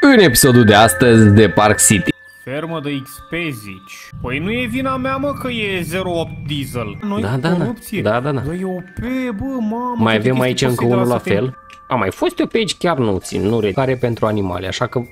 În episodul de astăzi de Park City. Fermă de XP zici. Păi nu e vina mea, mă, că e 08 diesel. Noi corupție. Da. Băi, OP, bă, mamă. Mai avem aici încă unul la fel. A mai fost eu pe aici, chiar nu țin, nu care pentru animale, așa că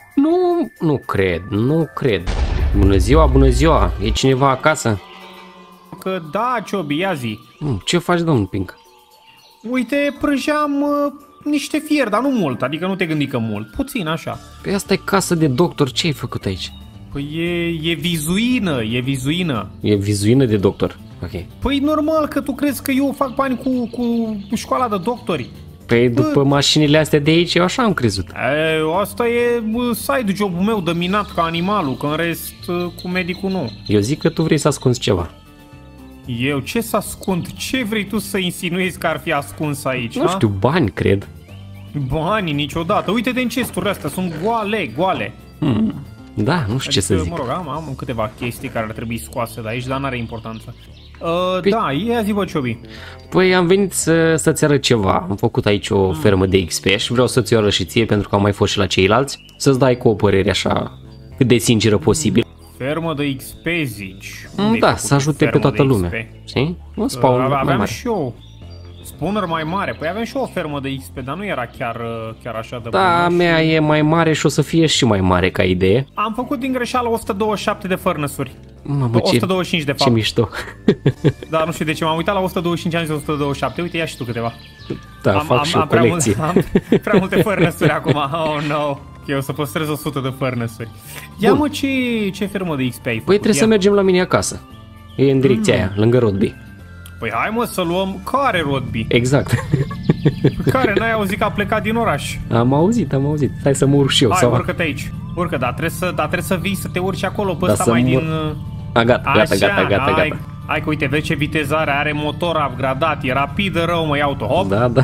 nu cred. Bună ziua, e cineva acasă? Că da, Ciobi, ia zi. Ce faci, domnul Pink? Uite, prăjeam niște fier, dar nu mult, adică nu te gândi că mult, puțin așa. Păi asta e casă de doctor, ce ai făcut aici? Păi e vizuină, e vizuină. E vizuină de doctor, ok. Păi normal că tu crezi că eu fac bani cu școala de doctori. Păi după mașinile astea de aici, eu așa am crezut. Asta e side job-ul meu de minat ca animalul, că în rest cu medicul nu. Eu zic că tu vrei să ascunzi ceva. Eu? Ce să ascund? Ce vrei tu să insinuezi că ar fi ascuns aici? Nu știu, bani, cred. Banii niciodată. Uite-te în chesturile astea, sunt goale. Da, nu știu ce să zic. Mă rog, am câteva chestii care ar trebui scoase de aici, dar n-are importanță. Da, ia zi, bă, Ciobi. Păi am venit să-ți arăt ceva. Am făcut aici o fermă de XP și vreau să-ți o arăt și ție, pentru că am mai fost și la ceilalți. Să-ți dai cu o părere așa cât de sinceră posibil. Fermă de XP zici? Da, să ajute pe toată lumea. Știi? Un spawn mai mare. Și eu spawner mai mare. Păi aveam și eu o fermă de XP, dar nu era chiar așa de bună. Da, a mea e mai mare și o să fie și mai mare ca idee. Am făcut din greșeală 127 de furnace-uri. Mamă, 125 de fapt. Ce mișto. Da, nu știu de ce, m-am uitat la 125, am zis 127. Uite, ia și tu câteva. Da, fac și o colecție. Am prea multe furnace-uri acum. Oh, no. Eu o să păstrez 100 de furnace-uri. Ia mă, ce fermă de XP ai făcut? Păi trebuie să mergem la mine acasă. E în direcția aia, lângă Rodby. Păi hai, mă, să luăm... Care Rodby? Exact. Care? N-ai auzit că a plecat din oraș? Am auzit. Hai să mă urc și eu. Hai, urcă-te aici. Urcă, dar trebuie să vii să te urci acolo pe ăsta mai din... Gata. Hai că uite, vezi ce vitezare are, motor upgradat, e rapidă rău, mă, iau-o, hop. Da.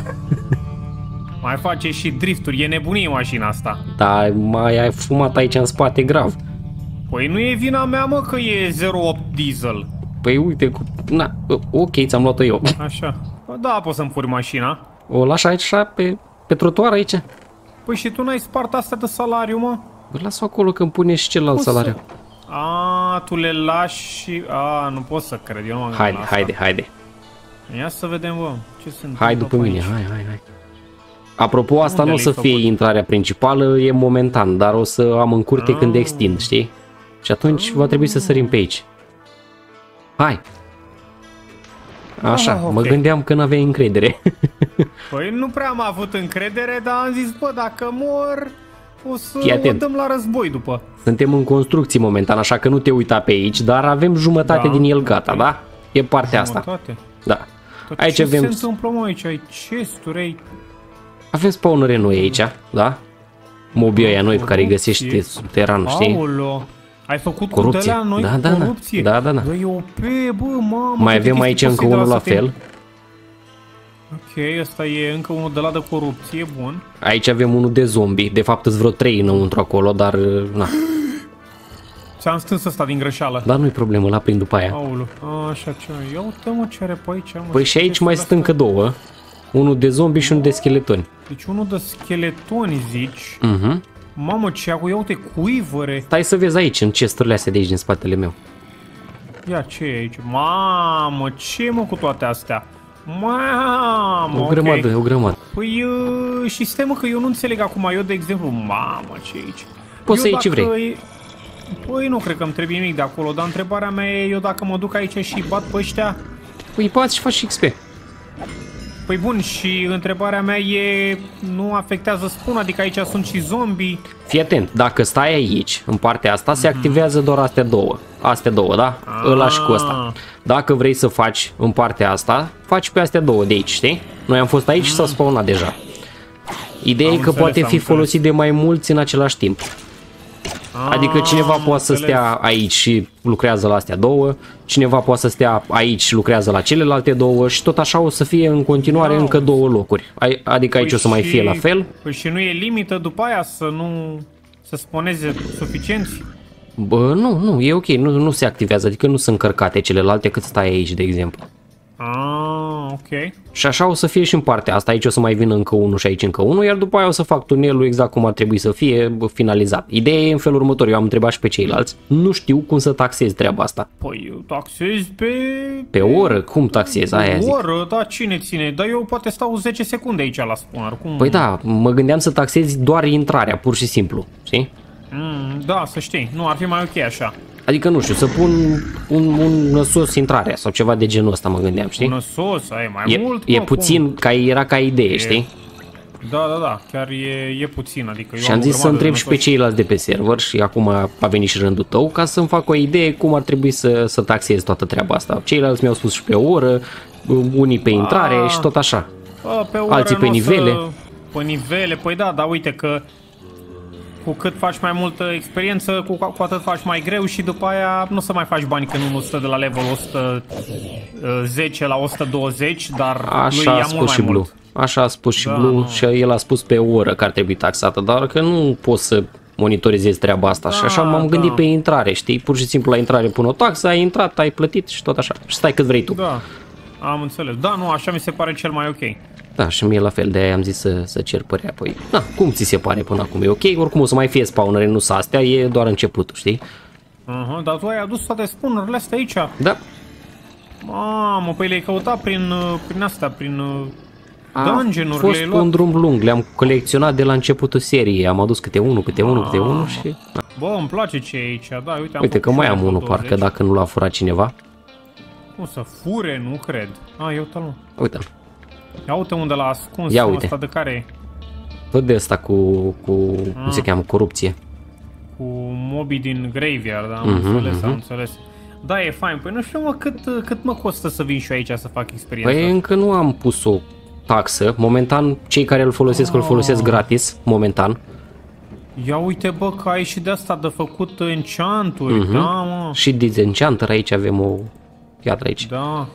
Mai face și drifturi, e nebunie mașina asta. Da, mai ai fumat aici în spate grav. Păi nu e vina mea, mă, că e 08 diesel. Păi uite, ok, ți-am luat-o eu. Așa, da, poți să-mi furi mașina. O lași aici așa, pe trotuar aici? Păi și tu n-ai spart astea de salariu, mă? Păi las-o acolo că îmi pune și celălalt salariu. Tu le lași și... nu pot să cred, eu nu am Haide. Ia să vedem, bă, ce sunt. Hai după mine, hai. Apropo, asta nu o să fie intrarea principală, e momentan, dar o să am în curte când extind, știi? Și atunci va trebui să sărim pe aici. Hai! Așa, okay. Mă gândeam că n-aveai încredere. Păi nu prea am avut încredere, dar am zis, bă, dacă mor, o să o dăm la război după. Suntem în construcții momentan, așa că nu te uita pe aici, dar avem jumătate din el gata, da? E partea asta. Da. Aici avem... Ce se întâmplă, mă, aici? Ai chesturi, Avem spawnere noi aici, da? Mobii ăia noi pe care îi găsești subteran, știi? Aolo. Ai făcut corupție. Cu de-alea noi corupție? Da. Bă, e OP, bă, mamă. Mai avem aici încă unul la fel. Ok, ăsta e încă unul de la de corupție, bun. Aici avem unul de zombie, de fapt îți vreo 3 înăuntru acolo, dar na. Ți-am stâns ăsta din greșeală. Dar nu-i problemă, l-a prind după aia. Aolo, așa ce. Ia uite, mă, ce are pe aici, mă. Păi și aici mai sunt încă două. Unul de zombie și unul de scheletoni. Deci unul de scheletoni, zici? Mamă, ce ia uite, cuivăre. Stai să vezi aici, în chesturile astea de aici, din spatele meu. Ia, ce e aici? Mamă, ce mă cu toate astea? Mamă, o grămadă. Păi, și stai, mă, că eu nu înțeleg acum, eu de exemplu, mamă, ce e aici? Poți să iei ce vrei. Păi nu cred că îmi trebuie nimic de acolo, dar întrebarea mea e, eu dacă mă duc aici și bat pe ăștia... Păi bați și faci XP. Păi bun, și întrebarea mea e, nu afectează spawn, adică aici sunt și zombie. Fii atent, dacă stai aici, în partea asta, se activează doar astea două. Astea două, da? Îl lași cu ăsta. Dacă vrei să faci în partea asta, faci pe astea două de aici, știi? Noi am fost aici și s-a spawnat deja. Ideea e că poate fi folosit de mai mulți în același timp. Adică cineva poate să stea aici și lucrează la astea două, cineva poate să stea aici și lucrează la celelalte două și tot așa o să fie în continuare încă două locuri. Adică aici o să mai fie la fel. Păi și nu e limită după aia să nu se sponeze suficienți? Bă, nu, e ok, nu se activează, adică nu sunt încărcate celelalte cât stai aici, de exemplu. Ok. Și așa o să fie și în partea asta, aici o să mai vină încă unul și aici încă unul, iar după aia o să fac tunelul exact cum ar trebui să fie finalizat. Ideea e în felul următor, eu am întrebat și pe ceilalți, nu știu cum să taxez treaba asta. Păi eu taxezi pe... Pe oră? Cum taxez? Aia zic. Oră, da, cine ține? Dar eu poate stau 10 secunde aici la spawner. Cum... Păi da, mă gândeam să taxezi doar intrarea, pur și simplu, știi? Da, să știi, nu, ar fi mai ok așa. Adică, nu știu, să pun un năsos intrarea sau ceva de genul ăsta, mă gândeam, știi? Un năsos, ai mai mult? E puțin, era ca idee, știi? Da, chiar e puțin, adică... Și am zis să întreb și pe ceilalți de pe server și acum a venit și rândul tău ca să-mi fac o idee cum ar trebui să taxez toată treaba asta. Ceilalți mi-au spus și pe oră, unii pe intrare și tot așa. Pe oră, alții pe nivele. Pe nivele, păi da, dar uite că cu cât faci mai multă experiență, cu atât faci mai greu și după aia nu o să mai faci bani când nu stă de la level 110 la 120, dar așa lui ia a spus mult și mai Blue. mult. Așa a spus și Blue și el a spus pe oră că ar trebui taxată, dar că nu poți să monitorizezi treaba asta și așa m-am gândit pe intrare, știi? Pur și simplu la intrare pun o taxă, ai intrat, ai plătit și tot așa. Și stai cât vrei tu. Da, am înțeles. Da, nu, așa mi se pare cel mai ok. Da, și mie la fel, de aia am zis să cer părerea. Păi, da, cum ți se pare până acum? E ok? Oricum o să mai fie spawnere, nu s astea, e doar începutul, știi? Dar tu ai adus toate spawnerile astea aici? Da. Mamă, păi le-ai căutat prin astea, prin dungeon-uri. A fost un drum lung, le-am colecționat de la începutul seriei, am adus câte unul și... Da. Bă, îmi place ce e aici, da, uite că mai am unul, parcă dacă nu l-a furat cineva. Cum să fure, nu cred. Ia uite-l. Uite-l. Ia uite unde l-a ascuns, ia uite. ăsta de care e? Tot de ăsta cu cum se cheamă, corupție. Cu mobii din graveyard, da, am înțeles. Da, e fain. Păi nu știu, mă, cât mă costă să vin și eu aici să fac experiență? Păi încă nu am pus o taxă. Momentan, cei care îl folosesc gratis, momentan. Ia uite, bă, că ai și de asta de făcut enchant-uri, da, mă. Și disenchanter, aici avem o piatră aici. Da.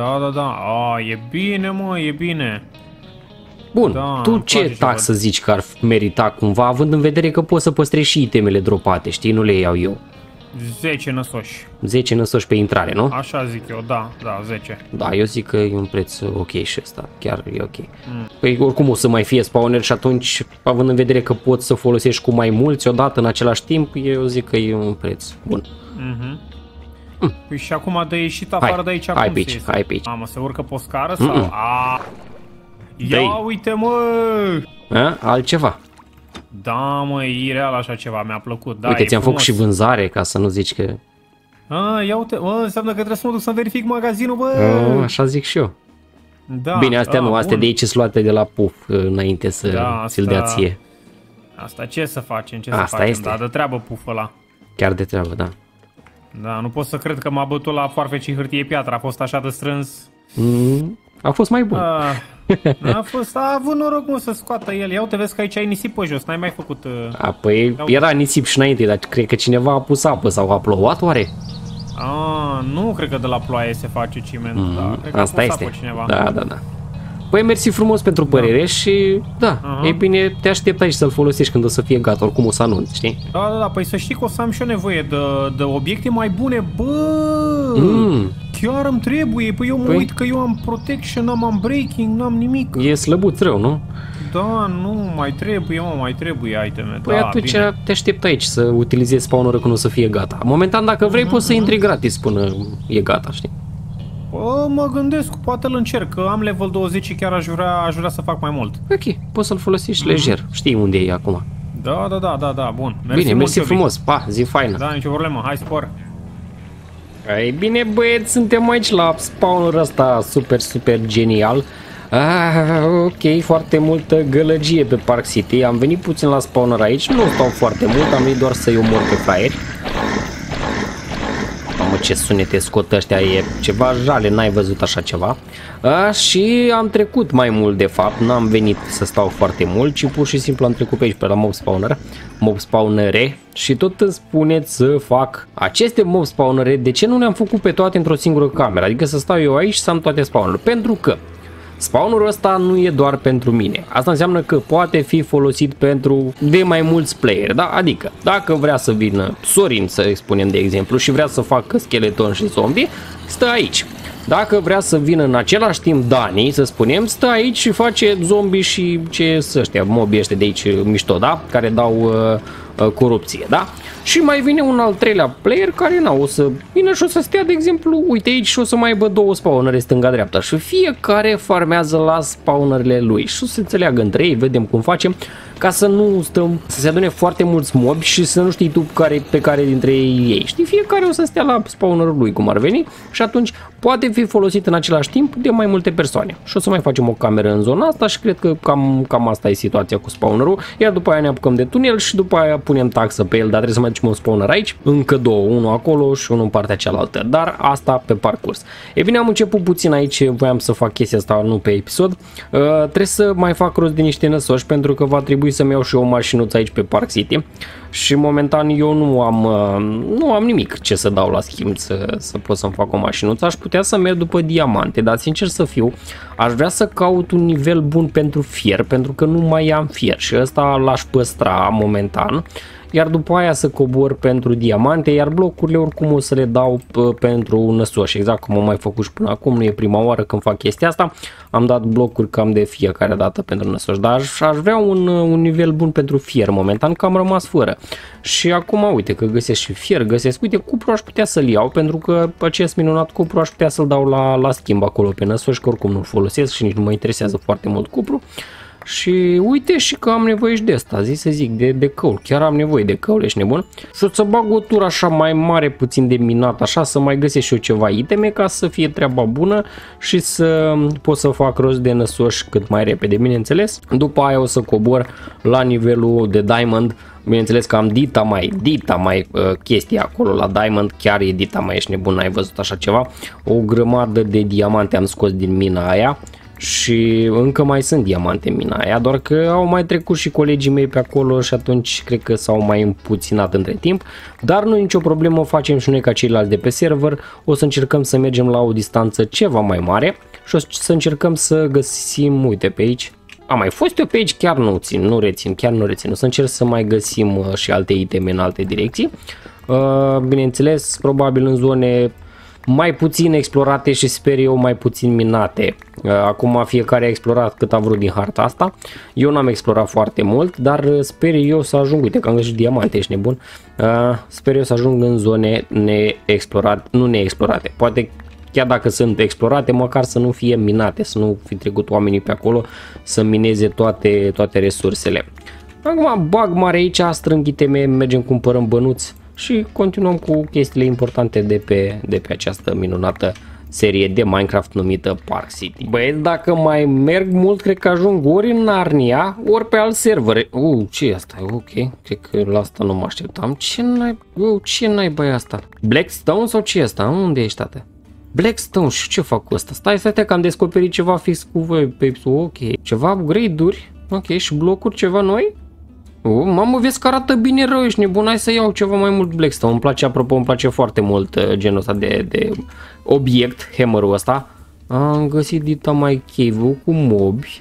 E bine, mă, e bine. Bun, da, tu ce taxă zici că ar merita cumva, având în vedere că poți să păstrezi și itemele dropate, știi, nu le iau eu. 10 năsoși. 10 năsoși pe intrare, nu? Așa zic eu, da, 10. Da, eu zic că e un preț ok și ăsta, chiar e ok. Păi oricum o să mai fie spawner și atunci, având în vedere că poți să folosești cu mai mulți odată în același timp, eu zic că e un preț bun. Păi și acum de ieșit afară de aici, hai pe aici. Mamă, se urcă pe o scară sau? Ia uite, mă! Altceva. Da, mă, e real așa ceva, mi-a plăcut. Da, uite, ți-am făcut și vânzare ca să nu zici că... Ia uite, înseamnă că trebuie să mă duc să verific magazinul, bă! Așa zic și eu. Da, bine, astea nu, astea de aici sunt luate de la puf înainte să ți-l dea ție. Asta ce să facem, este. Da, de treabă puful ăla. Chiar de treabă, da. Da, nu pot să cred că m-a bătut la foarfeci și hârtie piatră, a fost așa de strâns. A fost mai bun. A avut noroc, mă, să scoată el. Ia uite, vezi că aici ai nisip pe jos, n-ai mai făcut... Păi era nisip și înainte, dar cred că cineva a pus apă sau a plouat, oare? Nu cred că de la ploaie se face ciment, da, cred că asta a pus este. apă cineva. Da. Păi mersi frumos pentru părere și e bine, te aștept aici să-l folosești când o să fie gata, oricum o să anunț, știi? Da, păi să știi că o să am și eu nevoie de obiecte mai bune, bă! Chiar îmi trebuie, păi eu mă uit că eu am protection, am unbreaking, n-am nimic. E slăbuț rău, nu? Da, nu, mai trebuie iteme. Păi atunci te aștept aici să utilizezi spawner-ul când o să fie gata. Momentan, dacă vrei, poți să intri gratis până e gata, știi? Mă gândesc, poate îl încerc, că am level 20 și chiar aș vrea să fac mai mult. Ok, poți să-l folosești lejer, știi unde e acum. Da, bun. Mersi frumos, pa, zi faină. Da, nicio problemă, hai spor. Ei bine, băieți, suntem aici la spawner ăsta super genial. Ok, foarte multă gălăgie pe Park City. Am venit puțin la spawner aici, nu stau foarte mult, am venit doar să-i omor pe fraieri. Mamă, ce sunete scot ăștia, e ceva jale, n-ai văzut așa ceva. Și am trecut mai mult, de fapt, n-am venit să stau foarte mult, ci pur și simplu am trecut pe aici pe la mob spawnere și tot îmi spuneți să fac aceste mob spawnere, de ce nu le-am făcut pe toate într-o singură cameră, adică să stau eu aici și să am toate spawnerele, pentru că spawnerul ăsta nu e doar pentru mine. Asta înseamnă că poate fi folosit de mai mulți player, da? Adică, dacă vrea să vină Sorin, să spunem de exemplu, și vrea să facă skeleton și zombie, stă aici. Dacă vrea să vină în același timp Dani, să spunem, stă aici și face zombie și ce să ăștia, mobii ăștia de aici mișto, da? Care dau corupție, da? Și mai vine un al treilea player care o să vină și o să stea, de exemplu, uite aici și o să mai aibă 2 spawnere stânga-dreapta și fiecare farmează la spawnerele lui și o să se înțeleagă între ei, vedem cum facem, ca să nu stăm, să se adune foarte mulți mobi și să nu știi tu pe care dintre ei, știi, fiecare o să stea la spawnerul lui, cum ar veni, și atunci poate fi folosit în același timp de mai multe persoane. Și o să mai facem o cameră în zona asta și cred că cam asta e situația cu spawnerul, iar după aia ne apucăm de tunel și după aia punem taxă pe el, dar trebuie să mai ducem un spawner aici, încă 2, unul acolo și unul în partea cealaltă, dar asta pe parcurs. E bine, am început puțin aici, voiam să fac chestia asta, nu pe episod, trebuie să mai fac rost de niște năsoși pentru că va trebui să-mi iau și eu o mașinuță aici pe Park City și momentan eu nu am nimic ce să dau la schimb să pot să-mi fac o mașinuță. Aș putea să merg după diamante, dar sincer să fiu, aș vrea să caut un nivel bun pentru fier, pentru că nu mai am fier și ăsta l-aș păstra momentan, iar după aia să cobor pentru diamante, iar blocurile oricum o să le dau pentru năsoși, exact cum am mai făcut și până acum, nu e prima oară când fac chestia asta, am dat blocuri cam de fiecare dată pentru năsoși, dar aș vrea un nivel bun pentru fier momentan, că am rămas fără. Și acum uite că găsesc și fier, uite, cupru aș putea să-l iau, pentru că acest minunat cupru aș putea să-l dau la schimb acolo pe năsoși, că oricum nu-l folosesc și nici nu mă interesează foarte mult cupru. Și uite și că am nevoie și de asta, să zic, de căul, chiar am nevoie de căul, ești nebun? Și o să bag o tură așa mai mare, puțin de minat, așa, să mai găsesc și eu ceva iteme ca să fie treaba bună și să pot să fac rost de năsoși cât mai repede, bineînțeles. După aia o să cobor la nivelul de diamond, bineînțeles că am dita mai chestia acolo la diamond, chiar e dita mai, ești nebun, ai văzut așa ceva? O grămadă de diamante am scos din mina aia. Și încă mai sunt diamante în mina aia, doar că au mai trecut și colegii mei pe acolo și atunci cred că s-au mai împuținat între timp, dar nu e nicio problemă, facem și noi ca ceilalți de pe server, o să încercăm să mergem la o distanță ceva mai mare și o să încercăm să găsim, uite pe aici, am mai fost eu pe aici, chiar nu rețin, o să încerc să mai găsim și alte iteme în alte direcții, bineînțeles, probabil în zone mai puțin explorate și sper eu mai puțin minate. Acum fiecare a explorat cât a vrut din harta asta. Eu n-am explorat foarte mult, dar sper eu să ajung, uite că am găsit diamante, ești nebun. Sper eu să ajung în zone neexplorate. Poate chiar dacă sunt explorate, măcar să nu fie minate, să nu fi trecut oamenii pe acolo să mineze toate resursele. Acum bag mare aici, strâng iteme, mergem, cumpărăm bănuți și continuăm cu chestiile importante de pe această minunată serie de Minecraft numită Park City. Băieți, dacă mai merg mult, cred că ajung ori în Narnia, ori pe alt server. Ce e asta? Ok, cred că la asta nu mă așteptam. Ce naiba e asta? Blackstone sau ce e asta? Unde ești, tată? Blackstone, și ce fac cu asta? Stai că am descoperit ceva fix cu voi pe ok. Ceva upgrade-uri, ok, și blocuri, ceva noi? Mamă, vezi că arată bine rău, ești nebun, hai să iau ceva mai mult Blackstone. Îmi place, apropo, îmi place foarte mult genul ăsta de obiect, hammerul ăsta. Am găsit dita mai cave-ul cu mobi.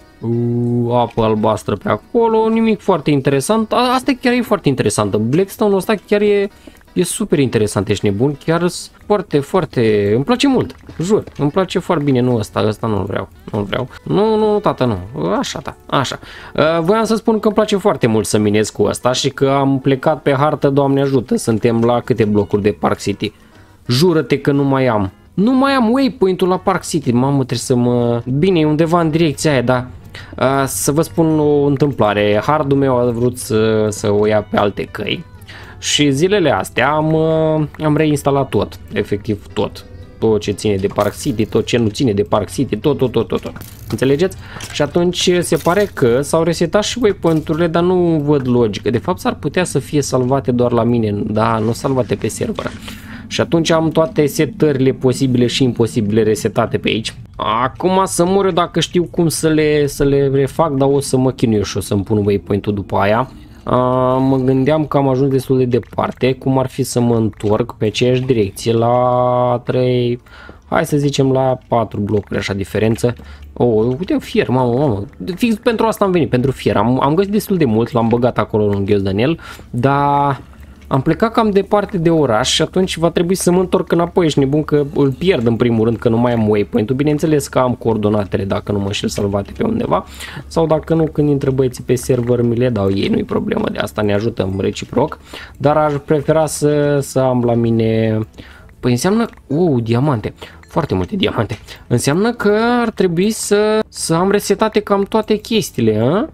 Apă albastră pe acolo, nimic foarte interesant. Asta chiar e foarte interesantă. Blackstone-ul ăsta chiar e super interesant, ești nebun, chiar foarte, îmi place mult, jur, îmi place foarte bine, nu ăsta nu-l vreau, nu, tata, nu, așa. Voiam să spun că îmi place foarte mult să minez cu ăsta și că am plecat pe hartă, Doamne ajută, suntem la câte blocuri de Park City, jură-te că nu mai am waypoint-ul la Park City, mamă, trebuie să bine, e undeva în direcția aia, da. Să vă spun o întâmplare, hardul meu a vrut să o ia pe alte căi. Și zilele astea am reinstalat tot, efectiv tot ce ține de Park City, tot ce nu ține de Park City, tot. Înțelegeți? Și atunci se pare că s-au resetat și waypoint-urile, dar nu văd logică. De fapt s-ar putea să fie salvate doar la mine, da, nu salvate pe server. Și atunci am toate setările posibile și imposibile resetate pe aici. Acum să mor eu dacă știu cum să le refac, dar o să mă chinui și o să-mi pun waypoint-ul după aia. Mă gândeam că am ajuns destul de departe, cum ar fi să mă întorc pe aceeași direcție la 3, hai să zicem la 4 blocuri, așa diferență. Uite, fier, mamă, fix pentru asta am venit, pentru fier, am găsit destul de mult, l-am băgat acolo în ghiozdanel, dar am plecat cam departe de oraș și atunci va trebui să mă întorc înapoi. Ești nebun că îl pierd în primul rând, că nu mai am waypoint-ul. Bineînțeles că am coordonatele dacă nu mă știu salvate pe undeva, sau dacă nu, când intră băieții pe server mi le dau ei, nu-i problemă, de asta ne ajutăm reciproc, dar aș prefera să am la mine. Păi înseamnă, diamante, foarte multe diamante. Înseamnă că ar trebui să am resetate cam toate chestiile, a?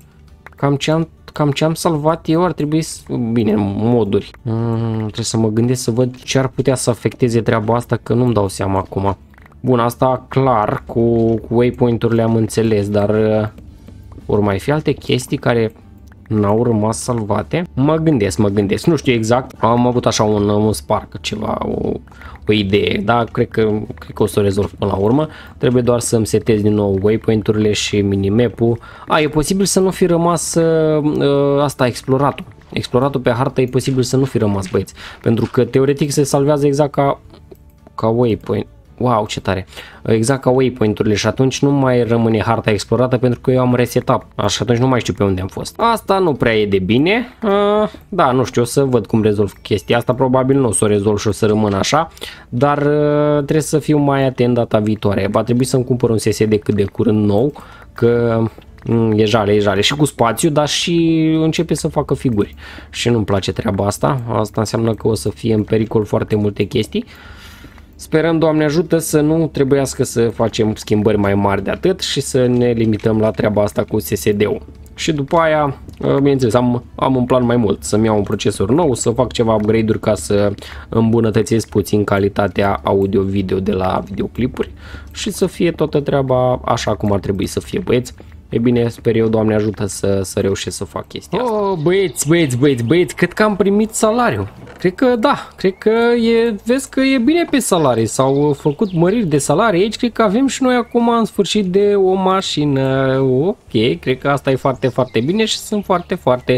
Cam ce am salvat eu ar trebui să... Bine, moduri. Trebuie să mă gândesc să văd ce ar putea să afecteze treaba asta, că nu-mi dau seama acum. Bun, asta clar, cu waypoint-urile am înțeles, dar vor mai fi alte chestii care n-au rămas salvate? Mă gândesc, nu știu exact, am avut așa un spark, ceva, o idee, dar cred că o să o rezolv până la urmă. Trebuie doar să-mi setez din nou waypoint-urile și minimap-ul. E posibil să nu fi rămas asta, exploratul pe hartă, e posibil să nu fi rămas, băieți, pentru că teoretic se salvează exact ca waypoint. Wow, ce tare! Exact ca waypoint-urile și atunci nu mai rămâne harta explorată pentru că eu am resetat. Așa, atunci nu mai știu pe unde am fost. Asta nu prea e de bine. Da, nu știu, o să văd cum rezolv chestia asta. Probabil nu o să o rezolv și o să rămân așa, dar trebuie să fiu mai atent data viitoare. Va trebui să-mi cumpăr un SSD cât de curând nou, că e jale și cu spațiu, dar și începe să facă figuri. Și nu-mi place treaba asta. Asta înseamnă că o să fie în pericol foarte multe chestii. Sperăm, Doamne ajută, să nu trebuiască să facem schimbări mai mari de atât și să ne limităm la treaba asta cu SSD-ul. Și după aia, bineînțeles, am un plan mai mult, să-mi iau un procesor nou, să fac ceva upgrade-uri ca să îmbunătățesc puțin calitatea audio-video de la videoclipuri și să fie toată treaba așa cum ar trebui să fie, băieți. E bine, sper eu, Doamne ajută, să reușesc să fac chestia asta. Băieți, cred că am primit salariu. Cred că da, vezi că e bine pe salarii, s-au făcut măriri de salarii aici, cred că avem și noi acum în sfârșit de o mașină. Ok, cred că asta e foarte, foarte bine și sunt foarte, foarte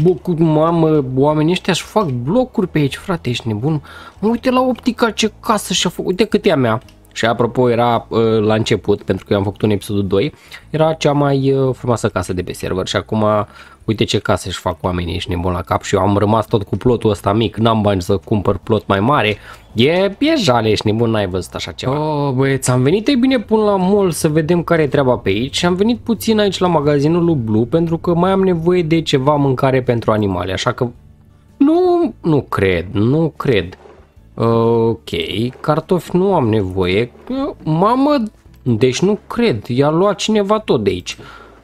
mamă, oamenii ăștia își fac blocuri pe aici, frate, ești nebun. Uite la optica ce casă și-a făcut, uite cât e a mea. Și apropo, era la început, pentru că eu am făcut un episodul 2, era cea mai frumoasă casă de pe server și acum uite ce casă își fac oamenii, ești nebun la cap și eu am rămas tot cu plotul ăsta mic, n-am bani să cumpăr plot mai mare, e jale, ești nebun, n-ai văzut așa ceva. Băieți, am venit ei bine până la mall să vedem care e treaba pe aici și am venit puțin aici la magazinul lui Blue pentru că mai am nevoie de ceva mâncare pentru animale, așa că nu cred. Ok, cartofi nu am nevoie. Mamă, deci nu cred. I-a luat cineva tot de aici.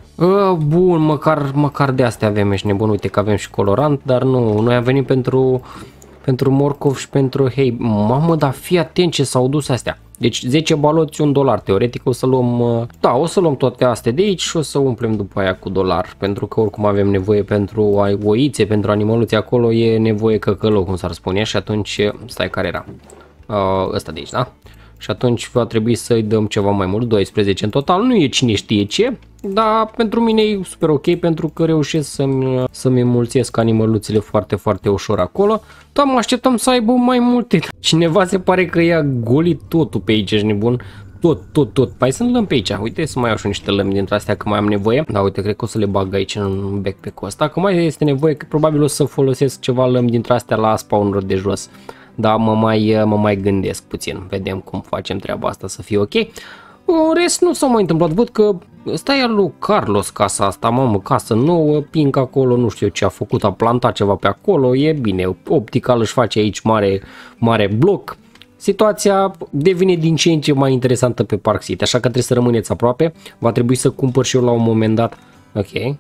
Bun, măcar de astea avem, ești nebun. Uite că avem și colorant, dar nu. Noi am venit pentru morcov și pentru hei. Mamă, dar fii atent ce s-au dus astea. Deci 10 baloți, $1. Teoretic o să luăm, o să luăm toate astea de aici și o să umplem după aia cu $1. Pentru că oricum avem nevoie pentru oițe, pentru animăluțe acolo, e nevoie căcălău, cum s-ar spune. Și atunci, stai, care era? Ăsta de aici, da? Și atunci va trebui să-i dăm ceva mai mult, 12 în total. Nu e cine știe ce, dar pentru mine e super ok pentru că reușesc să-mi înmulțesc animăluțele foarte, foarte ușor acolo. Dar mă așteptam să aibă mai multe. Cineva se pare că ia golit totul pe aici, ești nebun. Tot. Hai să-l lăm pe aici. Uite, să mai iau și niște lămi dintre astea că mai am nevoie. Da, uite, cred că o să le bag aici în backpack-ul ăsta. Că mai este nevoie, că probabil o să folosesc ceva lămi dintre astea la spawn-uri de jos. Da, mă mai gândesc puțin. Vedem cum facem treaba asta să fie ok. În rest nu s-a mai întâmplat. Văd că ăsta e al lui Carlos casa asta, mamă, casă nouă, Pink acolo, nu știu ce a făcut, a plantat ceva pe acolo, e bine. Optical își face aici mare bloc. Situația devine din ce în ce mai interesantă pe Park City, așa că trebuie să rămâneți aproape. Va trebui să cumpăr și eu la un moment dat. Ok.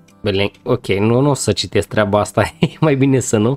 Ok, nu o să citesc treaba asta, e mai bine să nu.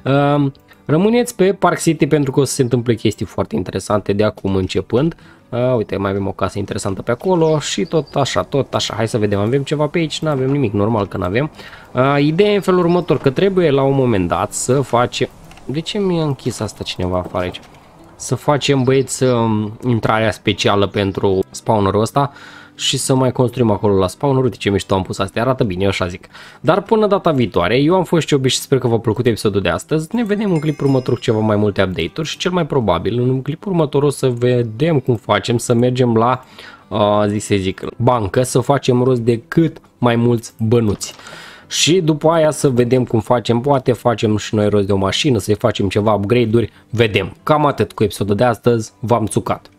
Rămâneți pe Park City pentru că o să se întâmple chestii foarte interesante de acum începând. Uite, mai avem o casă interesantă pe acolo și tot așa. Hai să vedem, avem ceva pe aici? Nu avem nimic, normal că nu avem. Ideea e în felul următor, că trebuie la un moment dat să facem... De ce mi-a închis asta cineva afară aici? Să facem, băieți, intrarea specială pentru spawnerul ăsta și să mai construim acolo la spawn. Uite ce mișto am pus, astea arată bine, eu așa zic. Dar până data viitoare, eu am fost Ciobi și sper că v-a plăcut episodul de astăzi. Ne vedem în clipul următor cu ceva mai multe update-uri și cel mai probabil în clipul următor o să vedem cum facem să mergem la bancă, să facem rost de cât mai mulți bănuți. și după aia să vedem cum facem, poate facem și noi rost de o mașină, să-i facem ceva upgrade-uri, vedem. Cam atât cu episodul de astăzi, v-am țucat.